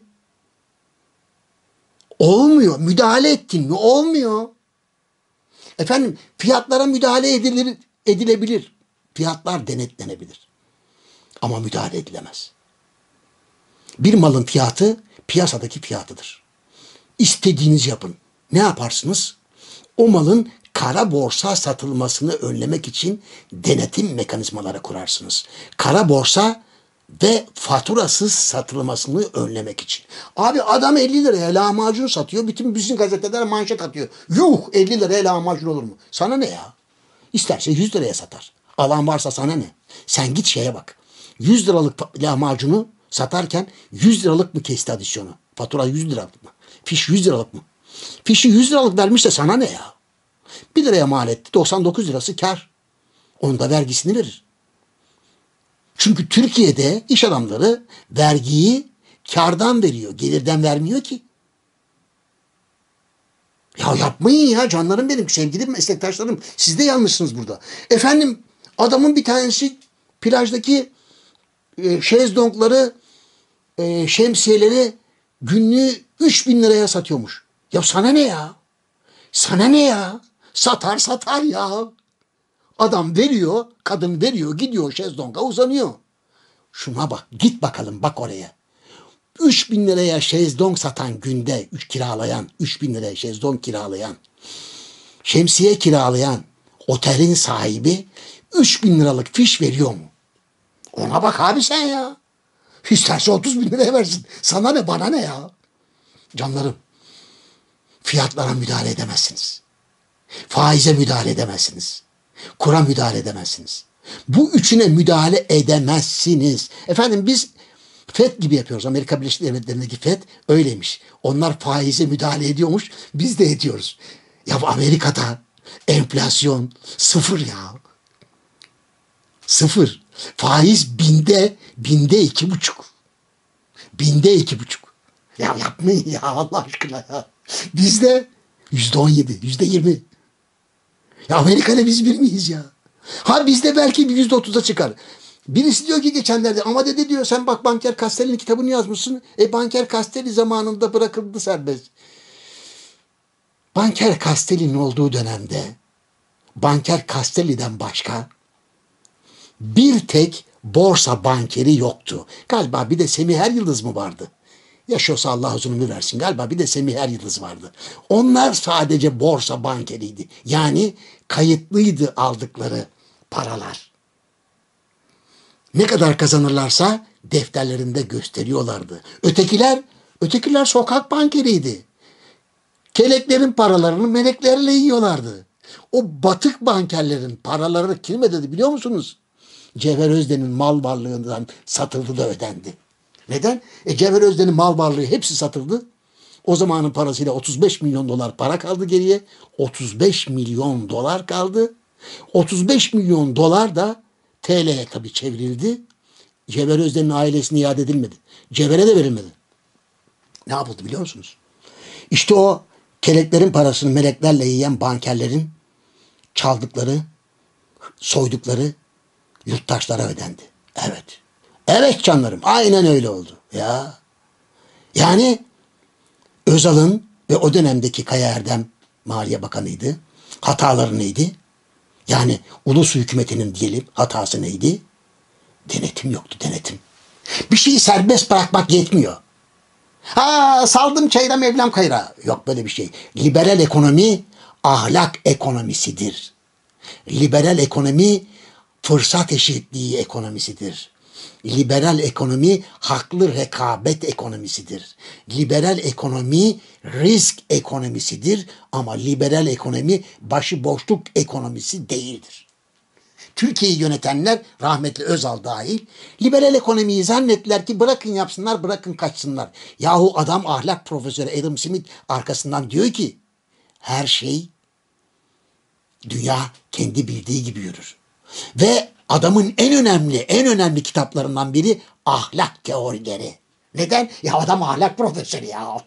Olmuyor. Müdahale ettin mi? Olmuyor. Efendim, fiyatlara müdahale edilebilir. Fiyatlar denetlenebilir. Ama müdahale edilemez. Bir malın fiyatı piyasadaki fiyatıdır. İstediğinizi yapın. Ne yaparsınız? O malın kara borsa satılmasını önlemek için denetim mekanizmaları kurarsınız. Kara borsa ve faturasız satılmasını önlemek için. Abi adam 50 liraya lahmacun satıyor. Bütün gazeteler manşet atıyor. Yuh, 50 liraya lahmacun olur mu? Sana ne ya? İsterse 100 liraya satar. Alan varsa sana ne? Sen git şeye bak. 100 liralık lahmacunu satarken 100 liralık mı kesti adisyonu? Fatura 100 liralık mı? Fiş 100 liralık mı? Fişi 100 liralık vermişse sana ne ya? 1 liraya mal etti. 99 lirası kar. Onun da vergisini verir. Çünkü Türkiye'de iş adamları vergiyi kardan veriyor. Gelirden vermiyor ki. Ya yapmayın ya canlarım benim, sevgili meslektaşlarım. Siz de yanlışsınız burada. Efendim, adamın bir tanesi plajdaki şezlongları, şemsiyeleri günlüğü 3.000 liraya satıyormuş. Ya sana ne ya? Sana ne ya? Satar ya. Adam veriyor, kadın veriyor, gidiyor şezlonga uzanıyor. Şuna bak, git bakalım bak oraya. 3.000 liraya şezlong satan günde, kiralayan, 3.000 liraya şezlong kiralayan, şemsiye kiralayan otelin sahibi 3.000 liralık fiş veriyor mu? Ona bak abi sen ya. İsterse 30.000 liraya versin. Sana ne, bana ne ya? Canlarım, fiyatlara müdahale edemezsiniz. Faize müdahale edemezsiniz. Kura müdahale edemezsiniz. Bu üçüne müdahale edemezsiniz. Efendim, biz FED gibi yapıyoruz. Amerika Birleşik Devletleri'ndeki FED öyleymiş. Onlar faize müdahale ediyormuş. Biz de ediyoruz. Ya Amerika'da enflasyon sıfır ya. Sıfır. Faiz binde 2,5. Binde 2,5. Ya yapmayın ya Allah aşkına ya. Bizde %17, %20. Ya Amerika'yla biz bir miyiz ya? Ha bizde belki bir %30'a çıkar. Birisi diyor ki geçenlerde, ama dedi diyor, sen bak Banker Castelli'nin kitabını yazmışsın. Banker Castelli zamanında bırakıldı serbest. Banker Castelli'nin olduğu dönemde Banker Castelli'den başka bir tek borsa bankeri yoktu. Galiba bir de Semih Eryıldız mı vardı? Yaşıyorsa Allah uzun ömür versin. Galiba bir de Semih Eryıldız vardı. Onlar sadece borsa bankeriydi. Yani kayıtlıydı aldıkları paralar. Ne kadar kazanırlarsa defterlerinde gösteriyorlardı. Ötekiler sokak bankeriydi. Keleklerin paralarını meleklerle yiyorlardı. O batık bankerlerin paraları kim ödedi biliyor musunuz? Cevher Özden'in mal varlığından satıldı da ödendi. Neden? Cevher Özden'in mal varlığı hepsi satıldı. O zamanın parasıyla 35 milyon dolar para kaldı geriye. 35 milyon dolar kaldı. 35 milyon dolar da TL'ye tabii çevrildi. Cevher Özden'in ailesine iade edilmedi. Cevher'e de verilmedi. Ne yapıldı biliyor musunuz? İşte o keleklerin parasını meleklerle yiyen bankerlerin çaldıkları, soydukları yurttaşlara ödendi. Evet. Evet canlarım, aynen öyle oldu. Ya. Yani Özal'ın ve o dönemdeki Kaya Erdem Maliye Bakanı'ydı. Hataları neydi? Yani ulus hükümetinin diyelim hatası neydi? Denetim yoktu, denetim. Bir şeyi serbest bırakmak yetmiyor. Ha, saldım çayıra Mevlam kayıra. Yok böyle bir şey. Liberal ekonomi ahlak ekonomisidir. Liberal ekonomi fırsat eşitliği ekonomisidir. Liberal ekonomi haklı rekabet ekonomisidir. Liberal ekonomi risk ekonomisidir ama liberal ekonomi başıboşluk ekonomisi değildir. Türkiye'yi yönetenler, rahmetli Özal dahil, liberal ekonomiyi zannettiler ki bırakın yapsınlar, bırakın kaçsınlar. Yahu adam ahlak profesörü Adam Smith arkasından diyor ki her şey dünya kendi bildiği gibi yürür. Ve adamın en önemli kitaplarından biri ahlak teorileri. Neden? Ya adam ahlak profesörü ya.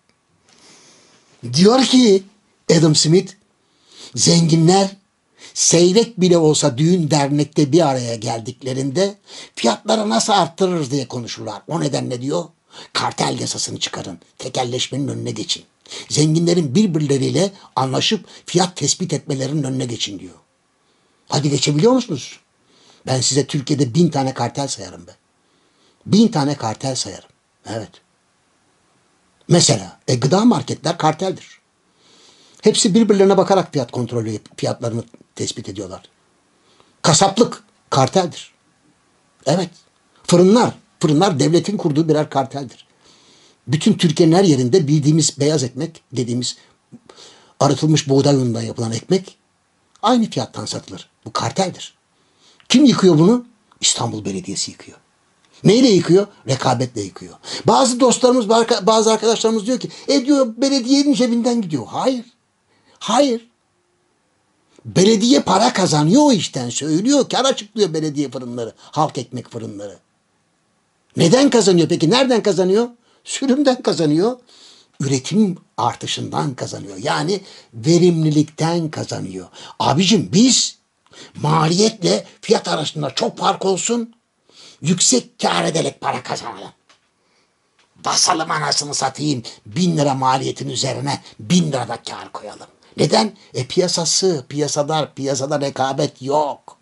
Diyor ki Adam Smith, zenginler seyrek bile olsa düğün dernekte bir araya geldiklerinde fiyatları nasıl arttırırız diye konuşurlar. O nedenle diyor kartel yasasını çıkarın. Tekelleşmenin önüne geçin. Zenginlerin birbirleriyle anlaşıp fiyat tespit etmelerinin önüne geçin diyor. Hadi geçebiliyor musunuz? Ben size Türkiye'de 1000 tane kartel sayarım be. 1000 tane kartel sayarım. Evet. Mesela gıda marketler karteldir. Hepsi birbirlerine bakarak fiyatlarını tespit ediyorlar. Kasaplık karteldir. Evet. Fırınlar devletin kurduğu birer karteldir. Bütün Türkiye'nin her yerinde bildiğimiz beyaz ekmek dediğimiz arıtılmış buğday unundan yapılan ekmek aynı fiyattan satılır. Bu karteldir. Kim yıkıyor bunu? İstanbul Belediyesi yıkıyor. Neyle yıkıyor? Rekabetle yıkıyor. Bazı dostlarımız, bazı arkadaşlarımız diyor ki diyor belediyenin cebinden gidiyor. Hayır. Hayır. Belediye para kazanıyor o işten söylüyor. Kar açıklıyor belediye fırınları. Halk ekmek fırınları. Neden kazanıyor peki? Nereden kazanıyor? Sürümden kazanıyor. Üretim artışından kazanıyor. Yani verimlilikten kazanıyor. Abicim biz maliyetle fiyat arasında çok fark olsun. Yüksek kar ederek para kazanalım. Basalım anasını satayım. 1000 lira maliyetin üzerine 1000 lira da kar koyalım. Neden? Piyasada rekabet yok.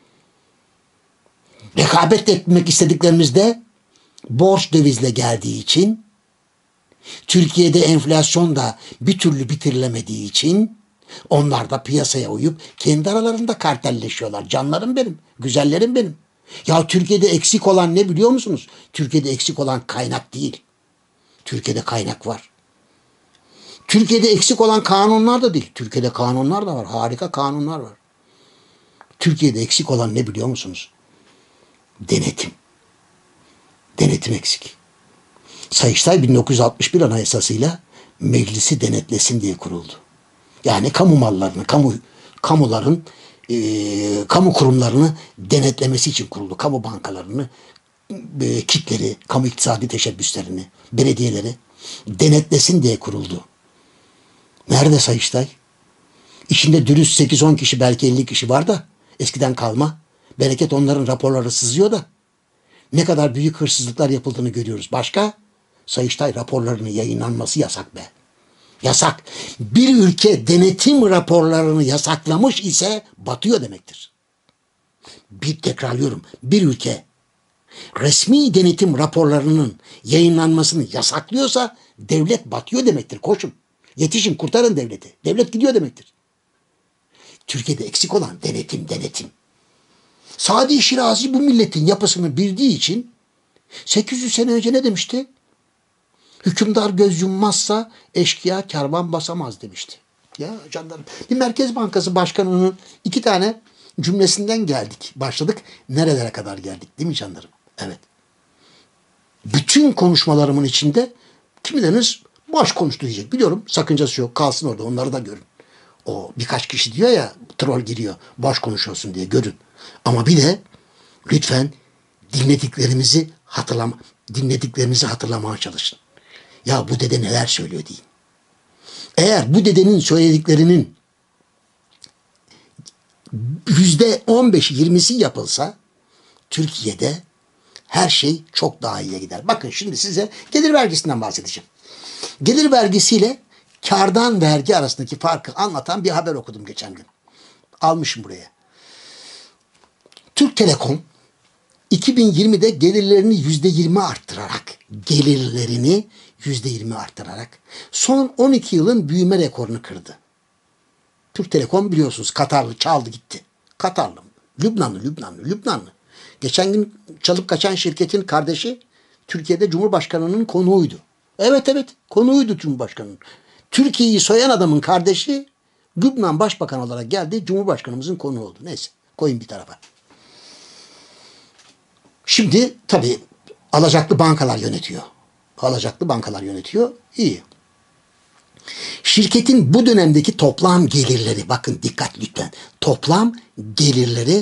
Rekabet etmek istediklerimizde borç dövizle geldiği için, Türkiye'de enflasyon da bir türlü bitirilemediği için onlar da piyasaya uyup kendi aralarında kartelleşiyorlar. Canlarım benim, güzellerim benim. Ya Türkiye'de eksik olan ne biliyor musunuz? Türkiye'de eksik olan kaynak değil. Türkiye'de kaynak var. Türkiye'de eksik olan kanunlar da değil. Türkiye'de kanunlar da var. Harika kanunlar var. Türkiye'de eksik olan ne biliyor musunuz? Denetim. Denetim eksik. Sayıştay 1961 Anayasası'yla meclisi denetlesin diye kuruldu. Yani kamu mallarını, kamuların, kamu kurumlarını denetlemesi için kuruldu. Kamu bankalarını, kitleri, kamu iktisadi teşebbüslerini, belediyeleri denetlesin diye kuruldu. Nerede Sayıştay? İçinde dürüst 8-10 kişi, belki 50 kişi var da eskiden kalma. Bereket onların raporları sızıyor da ne kadar büyük hırsızlıklar yapıldığını görüyoruz. Başka? Sayıştay raporlarının yayınlanması yasak be. Yasak. Bir ülke denetim raporlarını yasaklamış ise batıyor demektir. Tekrarlıyorum. Bir ülke resmi denetim raporlarının yayınlanmasını yasaklıyorsa devlet batıyor demektir. Koşun. Yetişin, kurtarın devleti. Devlet gidiyor demektir. Türkiye'de eksik olan denetim. Sadi Şirazi bu milletin yapısını bildiği için 800 sene önce ne demişti? Hükümdar göz yummazsa eşkıya kervan basamaz demişti. Ya canlarım. Bir Merkez Bankası Başkanı'nın 2 tane cümlesinden başladık. Nerelere kadar geldik değil mi canlarım? Evet. Bütün konuşmalarımın içinde kimileriniz boş konuştu diyecek. Biliyorum, sakıncası yok. Kalsın orada, onları da görün. O birkaç kişi diyor ya, troll giriyor. Boş konuşuyorsun diye görün. Ama bir de lütfen dinlediklerimizi hatırlamaya çalışın. Ya bu dede neler söylüyor deyin. Eğer bu dedenin söylediklerinin %15'i 20'si yapılsa Türkiye'de her şey çok daha iyiye gider. Bakın şimdi size gelir vergisinden bahsedeceğim. Gelir vergisiyle kardan vergi arasındaki farkı anlatan bir haber okudum geçen gün. Almışım buraya. Türk Telekom 2020'de gelirlerini %20 arttırarak son 12 yılın büyüme rekorunu kırdı. Türk Telekom biliyorsunuz Katarlı çaldı gitti. Katarlı, Lübnanlı. Geçen gün çalıp kaçan şirketin kardeşi Türkiye'de Cumhurbaşkanı'nın konuğuydu. Evet, konuğuydu Cumhurbaşkanı'nın. Türkiye'yi soyan adamın kardeşi Lübnan Başbakanı olarak geldi, Cumhurbaşkanımızın konuğu oldu. Neyse, Koyun bir tarafa. Şimdi tabii alacaklı bankalar yönetiyor. Alacaklı bankalar yönetiyor. İyi. Şirketin bu dönemdeki toplam gelirleri, bakın dikkat lütfen, toplam gelirleri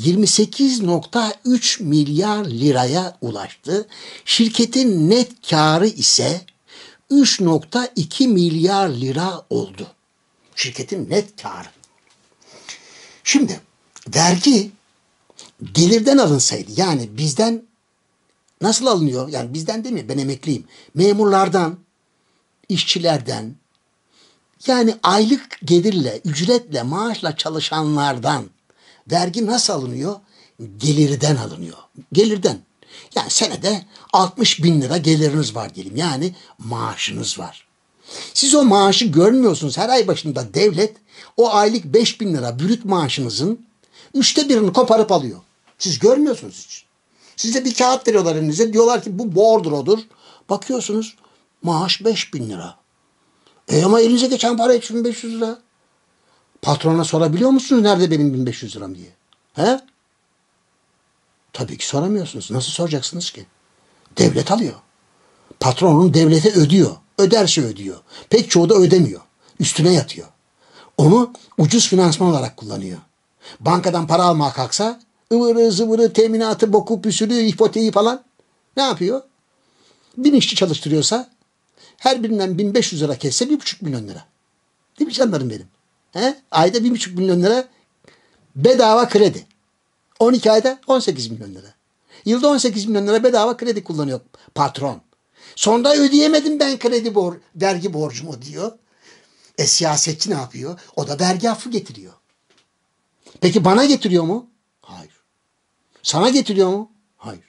28,3 milyar liraya ulaştı. Şirketin net karı ise 3,2 milyar lira oldu. Şirketin net karı. Şimdi vergi gelirden alınsaydı, yani bizden nasıl alınıyor? Yani bizden değil mi? Ben emekliyim. Memurlardan, işçilerden, yani aylık gelirle, ücretle, maaşla çalışanlardan vergi nasıl alınıyor? Gelirden alınıyor. Gelirden. Yani senede 60 bin lira geliriniz var diyelim. Yani maaşınız var. Siz o maaşı görmüyorsunuz. Her ay başında devlet o aylık 5 bin lira brüt maaşınızın 1/3'ünü koparıp alıyor. Siz görmüyorsunuz hiç. Size bir kağıt veriyorlar elinize. Diyorlar ki bu bordrodur. Bakıyorsunuz maaş 5 bin lira. Ama elinize geçen para 3500 lira. Patrona sorabiliyor musunuz nerede benim 1500 liram diye? He? Tabii ki soramıyorsunuz. Nasıl soracaksınız ki? Devlet alıyor. Patronun devlete ödüyor. Öderse ödüyor. Pek çoğu da ödemiyor. Üstüne yatıyor. Onu ucuz finansman olarak kullanıyor. Bankadan para almaya kalksa ıvırı zıvırı teminatı boku püsürü ipoteği falan ne yapıyor? 1000 işçi çalıştırıyorsa her birinden 1500 lira kesse 1,5 milyon lira. Değil mi canlarım benim? He? Ayda 1,5 milyon lira bedava kredi. 12 ayda 18 milyon lira. Yılda 18 milyon lira bedava kredi kullanıyor patron. Sonra ödeyemedim ben vergi borcumu diyor. Siyasetçi ne yapıyor? O da vergi affı getiriyor. Peki bana getiriyor mu? Hayır. Sana getiriyor mu? Hayır.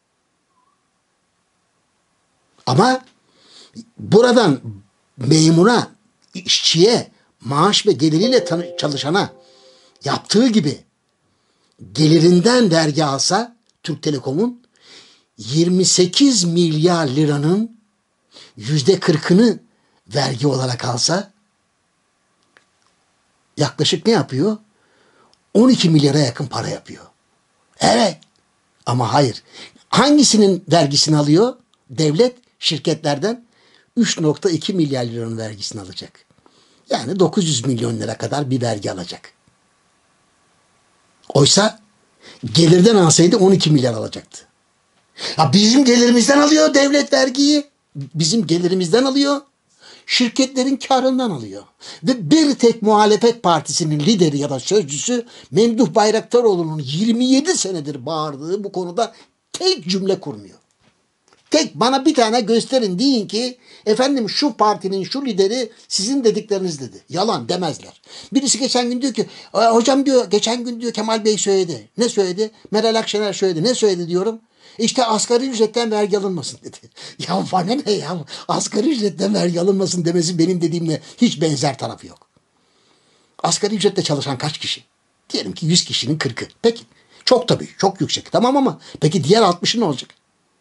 Ama buradan memura, işçiye, maaş ve geliriyle çalışana yaptığı gibi gelirinden vergi alsa Türk Telekom'un 28 milyar liranın %40'ını vergi olarak alsa yaklaşık ne yapıyor? 12 milyara yakın para yapıyor. Evet. Ama hayır. Hangisinin vergisini alıyor? Devlet şirketlerden 3,2 milyar liranın vergisini alacak. Yani 900 milyon lira kadar bir vergi alacak. Oysa gelirden alsaydı 12 milyar alacaktı. Ya bizim gelirimizden alıyor devlet vergiyi. Bizim gelirimizden alıyor. Şirketlerin karından alıyor. Ve bir tek muhalefet partisinin lideri ya da sözcüsü Memduh Bayraktaroğlu'nun 27 senedir bağırdığı bu konuda tek cümle kurmuyor. Tek bana bir tane gösterin deyin ki efendim şu partinin şu lideri sizin dedikleriniz dedi. Yalan demezler. Birisi geçen gün diyor ki hocam diyor geçen gün diyor Kemal Bey söyledi. Ne söyledi? Meral Akşener söyledi. Ne söyledi diyorum. İşte asgari ücretten vergi alınmasın dedi. Ya bana ne ya? Asgari ücretten vergi alınmasın demesi benim dediğimle hiç benzer tarafı yok. Asgari ücretle çalışan kaç kişi? Diyelim ki 100 kişinin 40'ı. Peki. Çok tabii. Çok yüksek. Tamam ama peki diğer 60'ı ne olacak?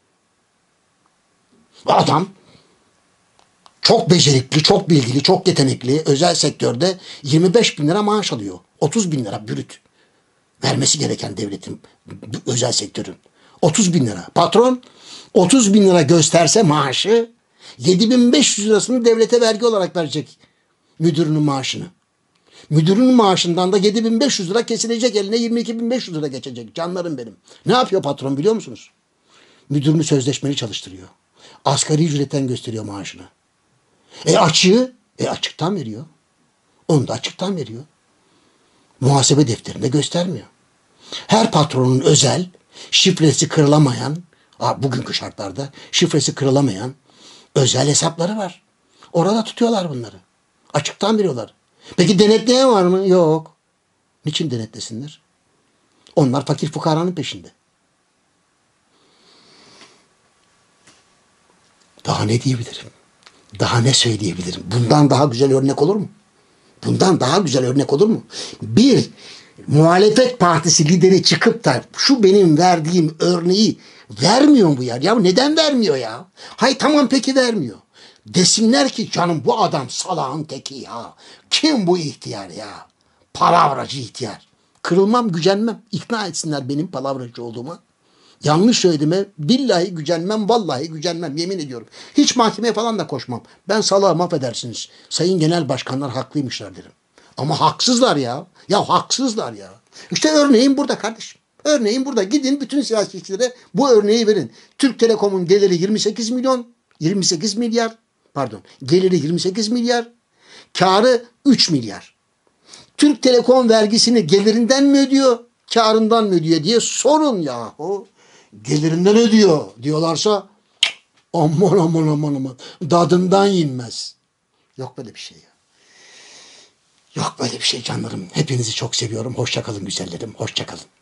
Adam çok becerikli, çok bilgili, çok yetenekli özel sektörde 25 bin lira maaş alıyor. 30 bin lira brüt. Vermesi gereken devletin, özel sektörün. 30 bin lira. Patron 30 bin lira gösterse maaşı 7.500 lirasını devlete vergi olarak verecek müdürünün maaşını. Müdürünün maaşından da 7.500 lira kesilecek, eline 22.500 lira geçecek. Canlarım benim. Ne yapıyor patron biliyor musunuz? Müdürünü sözleşmeli çalıştırıyor. Asgari ücretten gösteriyor maaşını. Açıktan veriyor. Onu da açıktan veriyor. Muhasebe defterinde göstermiyor. Her patronun özel, şifresi kırılamayan, bugünkü şartlarda şifresi kırılamayan özel hesapları var. Orada tutuyorlar bunları. Açıktan veriyorlar. Peki denetleyen var mı? Yok. Niçin denetlesinler? Onlar fakir fukaranın peşinde. Daha ne diyebilirim? Daha ne söyleyebilirim? Bundan daha güzel örnek olur mu? Bundan daha güzel örnek olur mu? Bir muhalefet partisi lideri çıkıp da şu benim verdiğim örneği vermiyor mu ya? Ya neden vermiyor ya? Hay tamam peki vermiyor. Desinler ki canım bu adam salağın teki ya. Kim bu ihtiyar ya? Palavracı ihtiyar. Kırılmam, gücenmem. İkna etsinler benim palavracı olduğuma. Yanlış söylediğime billahi gücenmem, vallahi gücenmem, yemin ediyorum. Hiç mahkemeye falan da koşmam. Ben salağım, affedersiniz. Sayın genel başkanlar haklıymışlar derim. Ama haksızlar ya. Ya haksızlar ya. İşte örneğin burada kardeşim. Örneğin burada. Gidin bütün siyasetçilere bu örneği verin. Türk Telekom'un geliri 28 milyon, 28 milyar, pardon, geliri 28 milyar, kârı 3 milyar. Türk Telekom vergisini gelirinden mi ödüyor, kârından mı ödüyor diye sorun yahu. Gelirinden ödüyor diyorlarsa aman aman aman aman dadından yenmez. Yok böyle bir şey ya. Yok böyle bir şey canlarım. Hepinizi çok seviyorum. Hoşça kalın güzellerim. Hoşça kalın.